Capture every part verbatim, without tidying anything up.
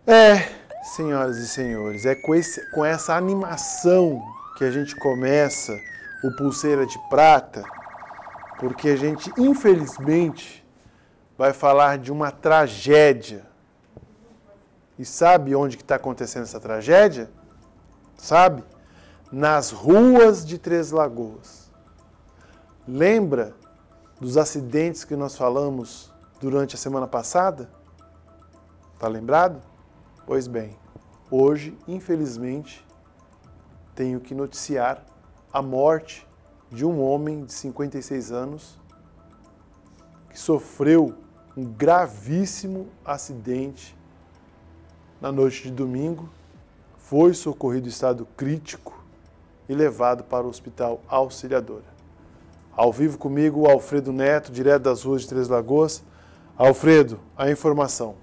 É, senhoras e senhores, é com, esse, com essa animação que a gente começa o Pulseira de Prata, porque a gente, infelizmente, vai falar de uma tragédia. E sabe onde que está acontecendo essa tragédia? Sabe? Nas ruas de Três Lagoas. Lembra dos acidentes que nós falamos durante a semana passada? Tá lembrado? Pois bem, hoje, infelizmente, tenho que noticiar a morte de um homem de cinquenta e seis anos que sofreu um gravíssimo acidente na noite de domingo, foi socorrido em estado crítico e levado para o Hospital Auxiliadora. Ao vivo comigo, o Alfredo Neto, direto das ruas de Três Lagoas. Alfredo, a informação.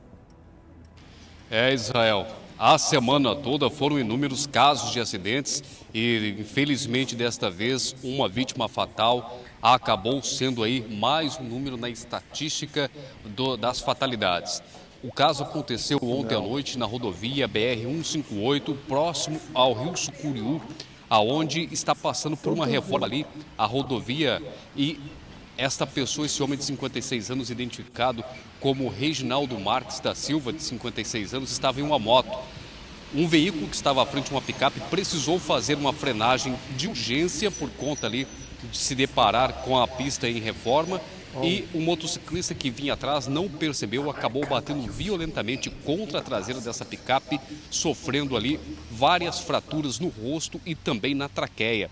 É, Israel, a semana toda foram inúmeros casos de acidentes e, infelizmente, desta vez, uma vítima fatal acabou sendo aí mais um número na estatística do, das fatalidades. O caso aconteceu ontem à noite na rodovia B R cento e cinquenta e oito, próximo ao Rio Sucuriú, aonde está passando por uma reforma ali a rodovia e esta pessoa, esse homem de cinquenta e seis anos, identificado como Reginaldo Marques da Silva, de cinquenta e seis anos, estava em uma moto. Um veículo que estava à frente de uma picape precisou fazer uma frenagem de urgência por conta ali de se deparar com a pista em reforma e o motociclista que vinha atrás não percebeu, acabou batendo violentamente contra a traseira dessa picape, sofrendo ali várias fraturas no rosto e também na traqueia.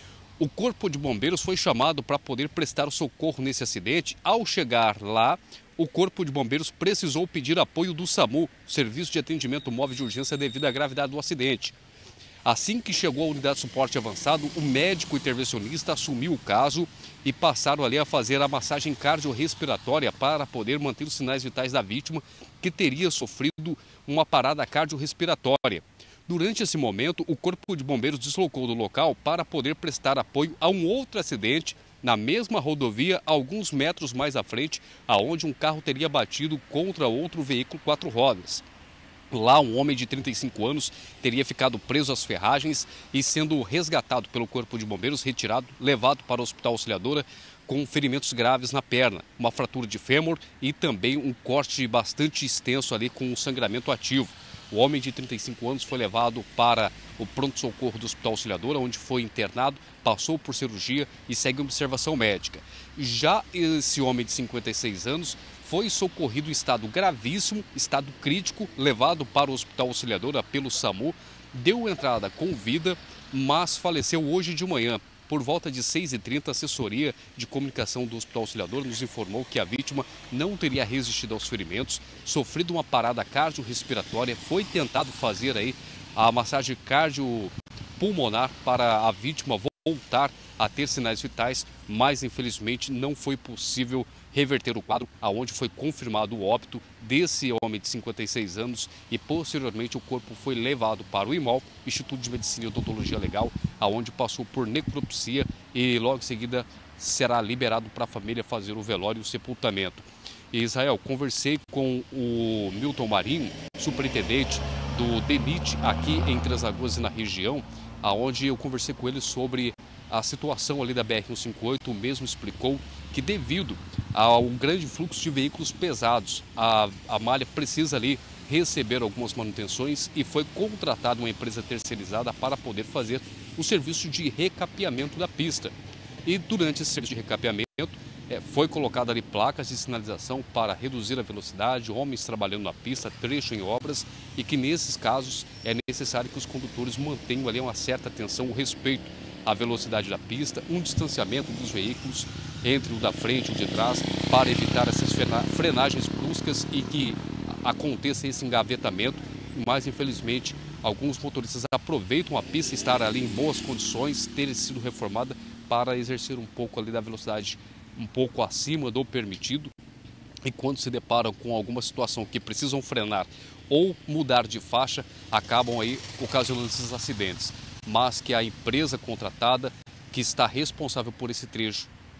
O Corpo de Bombeiros foi chamado para poder prestar o socorro nesse acidente. Ao chegar lá, o Corpo de Bombeiros precisou pedir apoio do SAMU, Serviço de Atendimento Móvel de Urgência, devido à gravidade do acidente. Assim que chegou a unidade de suporte avançado, o médico intervencionista assumiu o caso e passaram ali a fazer a massagem cardiorrespiratória para poder manter os sinais vitais da vítima, que teria sofrido uma parada cardiorrespiratória. Durante esse momento, o Corpo de Bombeiros deslocou do local para poder prestar apoio a um outro acidente na mesma rodovia, alguns metros mais à frente, aonde um carro teria batido contra outro veículo quatro rodas. Lá, um homem de trinta e cinco anos teria ficado preso às ferragens e sendo resgatado pelo Corpo de Bombeiros, retirado, levado para o Hospital Auxiliadora com ferimentos graves na perna, uma fratura de fêmur e também um corte bastante extenso ali com um sangramento ativo. O homem de trinta e cinco anos foi levado para o pronto-socorro do Hospital Auxiliadora, onde foi internado, passou por cirurgia e segue observação médica. Já esse homem de cinquenta e seis anos foi socorrido em estado gravíssimo, estado crítico, levado para o Hospital Auxiliadora pelo SAMU, deu entrada com vida, mas faleceu hoje de manhã. Por volta de seis e trinta, a assessoria de comunicação do Hospital Auxiliadora nos informou que a vítima não teria resistido aos ferimentos, sofrido uma parada cardiorrespiratória, foi tentado fazer aí a massagem cardiopulmonar para a vítima voltar a ter sinais vitais, mas infelizmente não foi possível reverter o quadro, aonde foi confirmado o óbito desse homem de cinquenta e seis anos e posteriormente o corpo foi levado para o I M O L, Instituto de Medicina e Odontologia Legal, aonde passou por necropsia e logo em seguida será liberado para a família fazer o velório e o sepultamento. E, Israel, conversei com o Milton Marinho, superintendente do DENIT aqui em Três Lagoas e na região, aonde eu conversei com ele sobre a situação ali da B R cento e cinquenta e oito. O mesmo explicou que devido ao grande fluxo de veículos pesados, a, a malha precisa ali receber algumas manutenções e foi contratada uma empresa terceirizada para poder fazer o serviço de recapeamento da pista. E durante esse serviço de recapeamento, é, foi colocada ali placas de sinalização para reduzir a velocidade, homens trabalhando na pista, trecho em obras, e que nesses casos é necessário que os condutores mantenham ali uma certa atenção, o respeito à velocidade da pista, um distanciamento dos veículos entre o da frente e o de trás, para evitar essas frenagens bruscas e que aconteça esse engavetamento. Mas infelizmente alguns motoristas aproveitam a pista estar ali em boas condições, ter sido reformada, para exercer um pouco ali da velocidade um pouco acima do permitido, e quando se deparam com alguma situação que precisam frenar ou mudar de faixa, acabam aí ocasionando esses acidentes. Mas que a empresa contratada, que está responsável por esse trecho,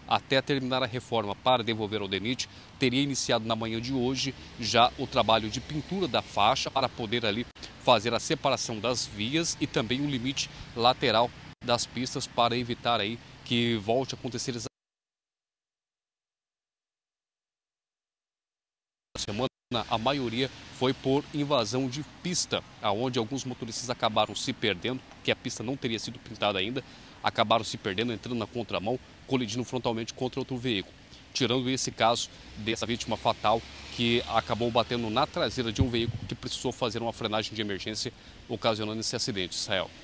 até terminar a reforma para devolver ao DENIT, teria iniciado na manhã de hoje já o trabalho de pintura da faixa para poder ali fazer a separação das vias e também o limite lateral das pistas para evitar aí que volte a acontecer essa semana. A maioria foi por invasão de pista, aonde alguns motoristas acabaram se perdendo, porque a pista não teria sido pintada ainda, acabaram se perdendo, entrando na contramão, colidindo frontalmente contra outro veículo. Tirando esse caso dessa vítima fatal que acabou batendo na traseira de um veículo que precisou fazer uma frenagem de emergência, ocasionando esse acidente, Israel.